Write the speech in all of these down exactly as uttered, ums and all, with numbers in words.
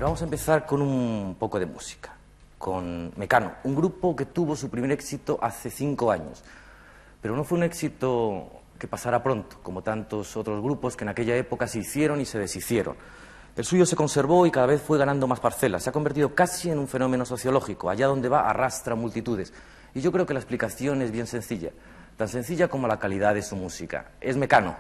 vamos a empezar con un poco de música, con Mecano, un grupo que tuvo su primer éxito hace cinco años, pero no fue un éxito que pasara pronto, como tantos otros grupos que en aquella época se hicieron y se deshicieron. El suyo se conservó y cada vez fue ganando más parcelas, se ha convertido casi en un fenómeno sociológico, allá donde va arrastra multitudes, y yo creo que la explicación es bien sencilla, tan sencilla como la calidad de su música. Es Mecano.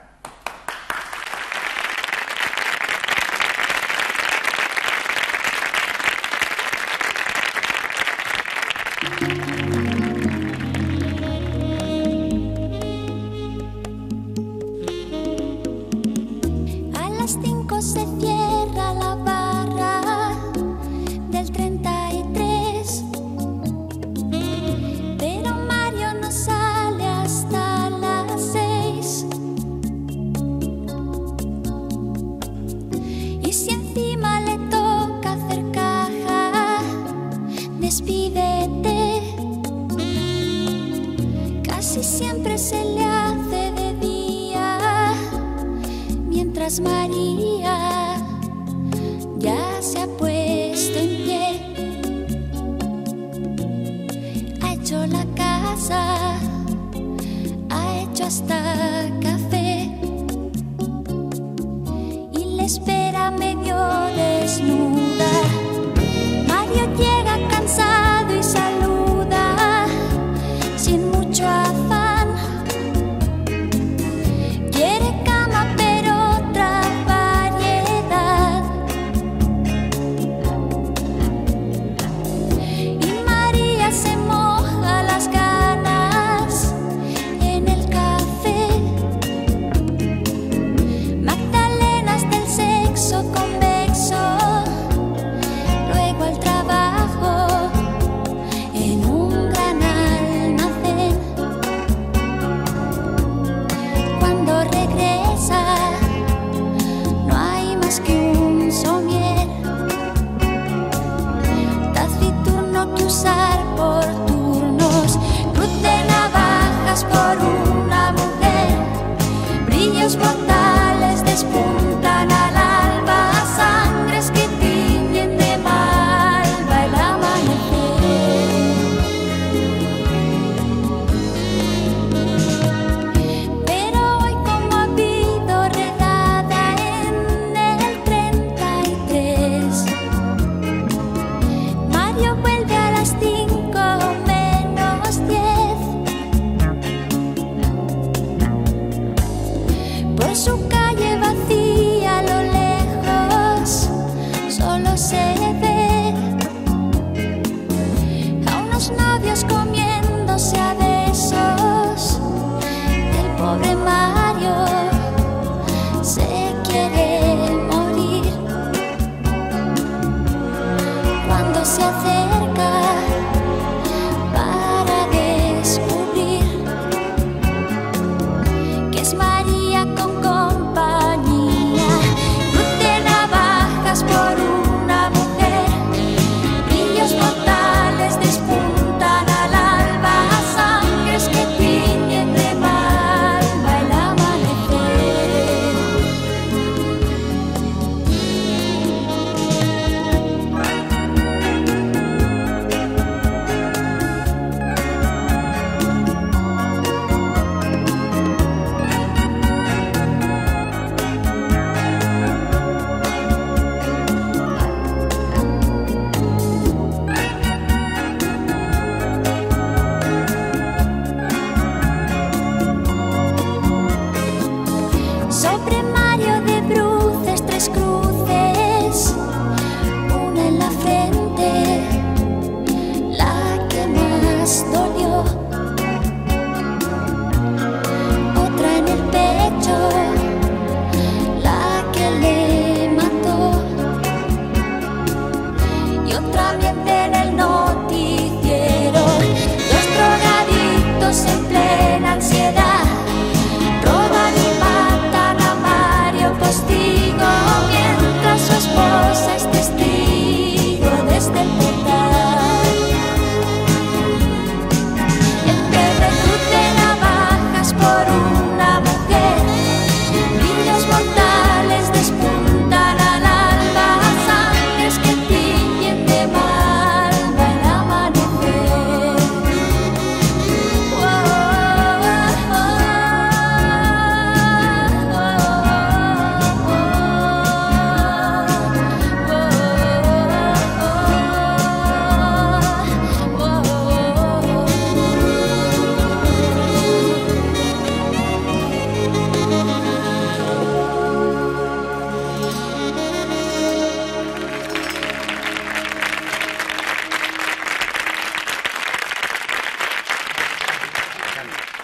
A las cinco se cierra la barra del treinta y tres, pero Mario no sale hasta las seis. Y si encima le toca hacer caja, despídete. Casi siempre se le hace de día, mientras María ya se ha puesto en pie. Ha hecho la casa, ha hecho hasta café y le espera medio desnuda. Mario llega cansado y saluda sin mucho afán. Quiere cama pero otra variedad. Y María se moja las ganas en el café. Magdalenas del sexo convexo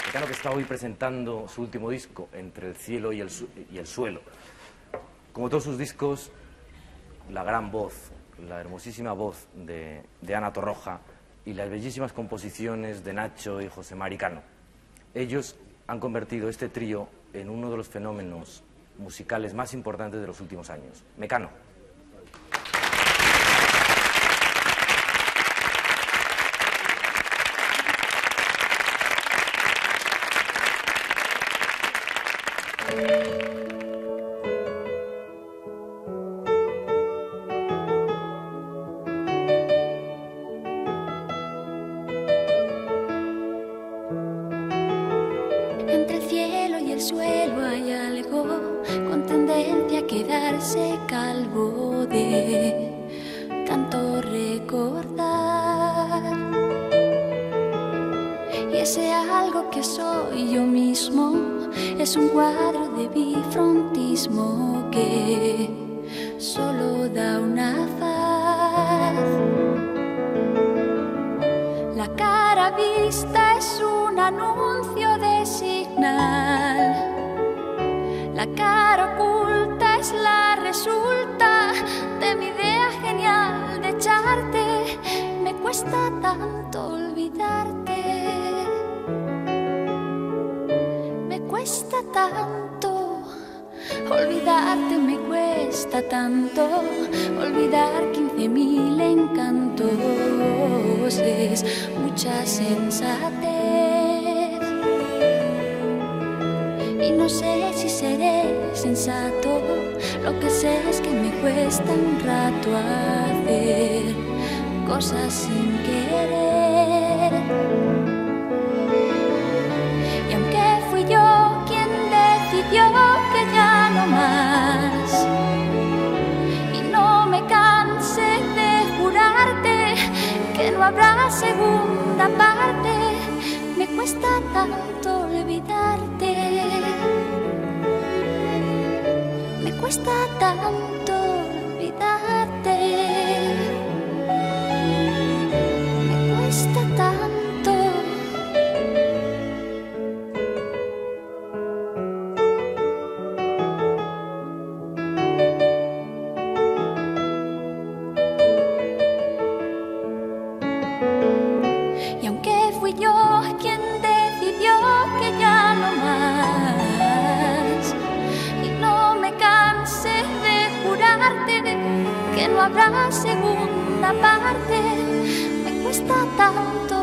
Mecano, que está hoy presentando su último disco, Entre el cielo y el, su y el suelo. Como todos sus discos, la gran voz, la hermosísima voz de, de Ana Torroja y las bellísimas composiciones de Nacho y José Mari Cano. Ellos han convertido este trío en uno de los fenómenos musicales más importantes de los últimos años. Mecano. Entre el cielo y el suelo hay algo con tendencia a quedarse calvo de tanto recordar. Y ese algo que soy yo mismo es un cuadro de bifrontismo que solo da una faz. La cara vista es un anuncio de señal. La cara oculta es la resulta de mi idea genial de echarte. Me cuesta tanto olvidarte. Me cuesta tanto olvidarte, me cuesta tanto olvidar quince mil encantos. Es mucha sensatez y no sé si seré sensato. Lo que sé es que me cuesta un rato hacer cosas sin querer. Y aunque fui yo quien decidió que ya no más, y no me canse de jurarte que no habrá segunda parte, me cuesta tanto olvidarte. Me cuesta tanto olvidarte. Me cuesta tanto. Y aunque fui yo quien decidió que ya no más, y no me canse de jurarte que no habrá segunda parte, me cuesta tanto